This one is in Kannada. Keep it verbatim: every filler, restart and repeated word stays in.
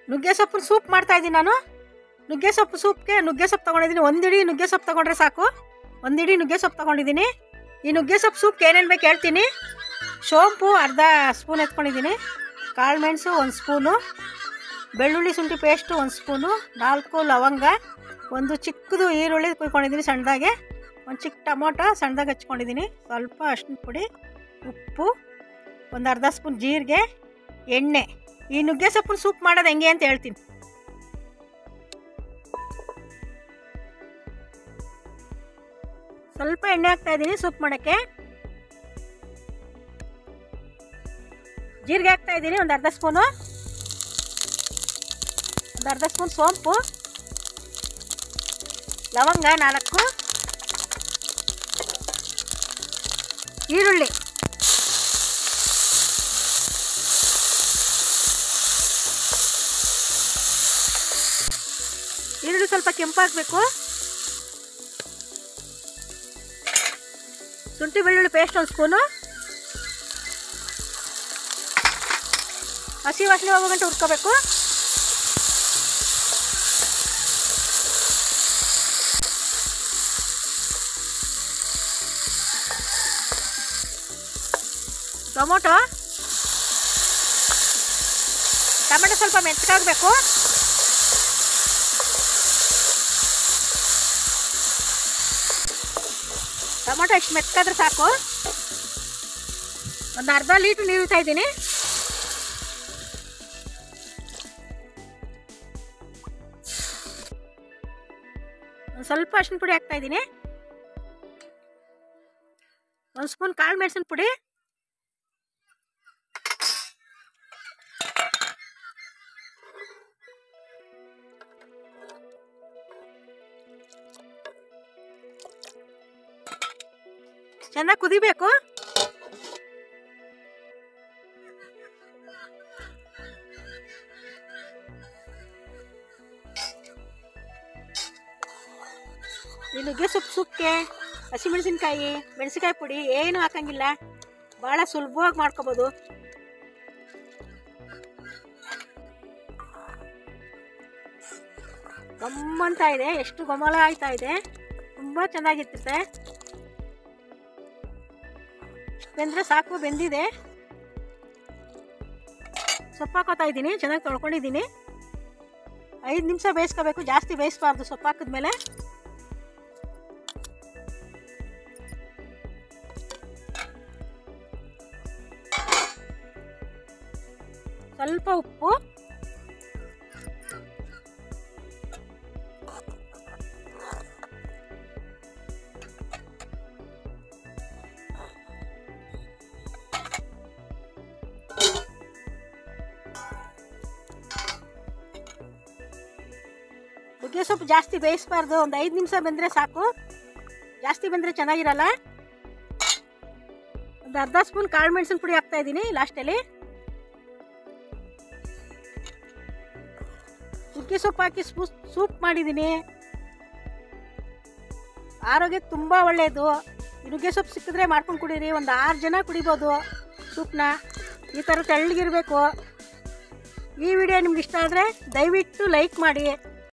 ನುಗ್ಗೆ ಸೊಪ್ಪು ಸೂಪ್ ಮಾಡ್ತಾ ಇದ್ದೀನಿ ನಾನು. ನುಗ್ಗೆ ಸೊಪ್ಪು ಸೂಪ್ಗೆ ನುಗ್ಗೆ ಸೊಪ್ಪು ತೊಗೊಂಡಿದ್ದೀನಿ. ಒಂದಿಡಿ ನುಗ್ಗೆ ಸೊಪ್ಪು ತೊಗೊಂಡ್ರೆ ಸಾಕು. ಒಂದಿಡಿ ನುಗ್ಗೆ ಸೊಪ್ಪು ತೊಗೊಂಡಿದ್ದೀನಿ. ಈ ನುಗ್ಗೆ ಸೊಪ್ಪು ಸೂಪ್ಗೆ ಏನೇನು ಬೇಕು ಹೇಳ್ತೀನಿ. ಸೋಂಪು ಅರ್ಧ ಸ್ಪೂನ್ ಎತ್ಕೊಂಡಿದ್ದೀನಿ, ಕಾಳು ಮೆಣಸು ಒಂದು ಸ್ಪೂನು, ಬೆಳ್ಳುಳ್ಳಿ ಶುಂಠಿ ಪೇಸ್ಟು ಒಂದು ಸ್ಪೂನು, ನಾಲ್ಕು ಲವಂಗ, ಒಂದು ಚಿಕ್ಕದು ಈರುಳ್ಳಿ ಕುಯ್ಕೊಂಡಿದ್ದೀನಿ ಸಣ್ಣದಾಗೆ, ಒಂದು ಚಿಕ್ಕ ಟೊಮೊಟೊ ಸಣ್ಣದಾಗಿ ಹಚ್ಕೊಂಡಿದ್ದೀನಿ, ಸ್ವಲ್ಪ ಅರಿಶಿನ ಪುಡಿ, ಉಪ್ಪು, ಒಂದು ಅರ್ಧ ಸ್ಪೂನ್ ಜೀರಿಗೆ, ಎಣ್ಣೆ. ಈ ನುಗ್ಗೆ ಸೊಪ್ಪು ಸೂಪ್ ಮಾಡೋದು ಹೆಂಗೆ ಅಂತ ಹೇಳ್ತೀನಿ. ಸ್ವಲ್ಪ ಎಣ್ಣೆ ಹಾಕ್ತಾ ಇದ್ದೀನಿ ಸೂಪ್ ಮಾಡೋಕ್ಕೆ. ಜೀರಿಗೆ ಹಾಕ್ತಾ ಇದ್ದೀನಿ ಒಂದು ಅರ್ಧ ಸ್ಪೂನು, ಒಂದು ಅರ್ಧ ಸ್ಪೂನ್ ಸೋಂಪು, ಲವಂಗ ನಾಲ್ಕು, ಈರುಳ್ಳಿ, ಈರುಳ್ಳಿ ಸ್ವಲ್ಪ ಕೆಂಪಾಗಬೇಕು. ಶುಂಠಿ ಬೆಳ್ಳುಳ್ಳಿ ಪೇಸ್ಟ್ ಒಂದು ಸ್ಪೂನು, ಹಸಿ ವಾಸನೆ ಹೋಗೋ ಗಂಟೆ ಹುರ್ಕೋಬೇಕು. ಟೊಮೊಟೊ ಟೊಮೆಟೊ ಸ್ವಲ್ಪ ಮೆತ್ತಗಾಗಬೇಕು. ಟೊಮೊಟೊ ಎಷ್ಟು ಮೆತ್ತಗಾದ್ರೆ ಸಾಕು. ಒಂದು ಅರ್ಧ ಲೀಟ್ರ್ ನೀರು ಇಡ್ತಾ ಇದ್ದೀನಿ. ಒಂದು ಸ್ವಲ್ಪ ಅರಿಶಿನ ಪುಡಿ ಹಾಕ್ತಾ ಇದ್ದೀನಿ, ಒಂದು ಸ್ಪೂನ್ ಕಾಳು ಮೆಣಸಿನ ಪುಡಿ, ಚೆನ್ನಾಗಿ ಕುದಿಬೇಕು. ಈ ನುಗ್ಗೆ ಸೊಪ್ಪು ಸೂಪ್ಗೆ ಹಸಿಮೆಣಸಿನ್ಕಾಯಿ, ಮೆಣಸಿನ್ಕಾಯಿ ಪುಡಿ ಏನು ಹಾಕಂಗಿಲ್ಲ, ಭಾಳ ಸುಲಭವಾಗಿ ಮಾಡ್ಕೋಬೋದು. ಗಮ್ಮಂತ ಇದೆ, ಎಷ್ಟು ಘಮಲ ಆಯ್ತಾ ಇದೆ, ತುಂಬ ಚೆನ್ನಾಗಿರ್ತದೆ. ಬೆಂದರೆ ಸಾಕು, ಬೆಂದಿದೆ. ಸೊಪ್ಪು ಹಾಕೋತಾ ಇದ್ದೀನಿ, ಚೆನ್ನಾಗಿ ತೊಳ್ಕೊಂಡಿದ್ದೀನಿ. ಐದು ನಿಮಿಷ ಬೇಯಿಸ್ಕೋಬೇಕು, ಜಾಸ್ತಿ ಬೇಯಿಸಬಾರ್ದು ಸೊಪ್ಪು ಹಾಕಿದ್ಮೇಲೆ. ಸ್ವಲ್ಪ ಉಪ್ಪು, ನುಗ್ಗೆ ಸೊಪ್ಪು ಜಾಸ್ತಿ ಬೇಯಿಸಬಾರ್ದು, ಒಂದು ಐದು ನಿಮಿಷ ಬೆಂದರೆ ಸಾಕು, ಜಾಸ್ತಿ ಬೆಂದರೆ ಚೆನ್ನಾಗಿರಲ್ಲ. ಒಂದು ಅರ್ಧ ಸ್ಪೂನ್ ಕಾಳು ಮೆಣಸಿನ ಪುಡಿ ಹಾಕ್ತಾ ಇದ್ದೀನಿ ಲಾಸ್ಟಲ್ಲಿ. ನುಗ್ಗೆ ಸೊಪ್ಪು ಹಾಕಿ ಸೂಪ್ ಮಾಡಿದ್ದೀನಿ, ಆರೋಗ್ಯಕ್ಕೆ ತುಂಬ ಒಳ್ಳೆಯದು. ಈ ನುಗ್ಗೆ ಸೊಪ್ಪು ಸಿಕ್ಕಿದ್ರೆ ಮಾಡ್ಕೊಂಡು ಕುಡೀರಿ, ಒಂದು ಆರು ಜನ ಕುಡಿಬೋದು ಸೂಪ್ನ. ಈ ಥರ ತೆಳ್ಳಗಿರಬೇಕು. ಈ ವಿಡಿಯೋ ನಿಮ್ಗೆ ಇಷ್ಟ ಆದರೆ ದಯವಿಟ್ಟು ಲೈಕ್ ಮಾಡಿ.